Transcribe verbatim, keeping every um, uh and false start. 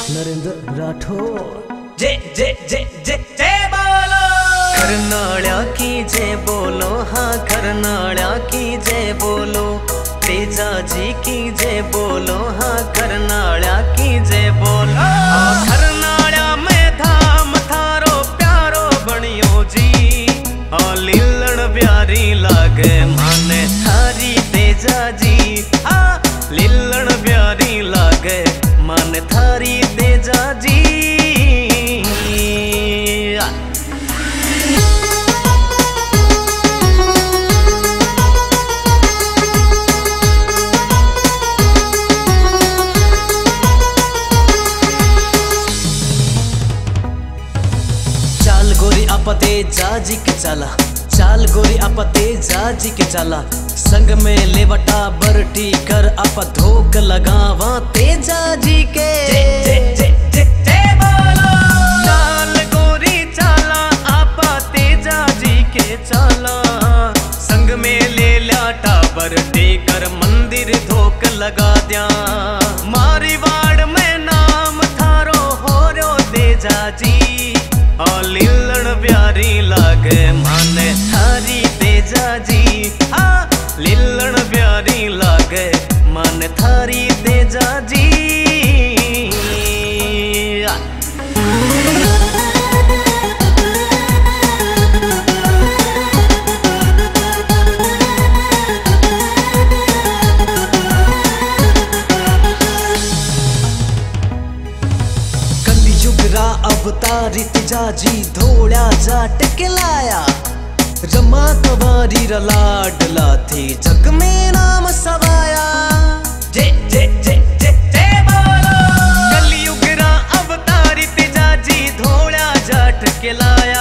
नरेंद्र राठौर। जय जय जय जय जय बोलो करनाळ्या की जय बोलो, हाँ करनाळ्या की जय बोलो, तेजाजी की जय बोलो, हाँ करनाळ्या की जय बोलो। हाँ करनाळ्या में धाम थारो प्यारो बनियो जी, हाँ लीलण प्यारी लागे माने थारी तेजाजी, हाँ लीलण प्यारी लागे माने थारी तेजाजी। चाल गोरी आपते जाजी के चला, चाल गोरी आपते जाजी के चला, संग में लेवटा बरटी कर आप धोक लगावा तेजाजी के। जय जय जय जय जय बोलो चाल गोरी चाला आपा तेजाजी के चाला, संग में ले लाटा बरटी कर मंदिर धोक लगा दिया, मारी वाड़ में नाम थारो हो रो तेजाजी, लीलण प्यारी लागे माने थारी तेजाजी, हाँ लीलण प्यारी लागे माने थारी तेजाजी। कलयुगरा अवतारी तेजाजी धोळ्या जाट के लाया, रमा कवारी लाडला थी जग में नाम सवाया। जय जय जय जय जय बोलो कलयुगरा अवतारी तेजाजी धोळ्या जाट के लाया,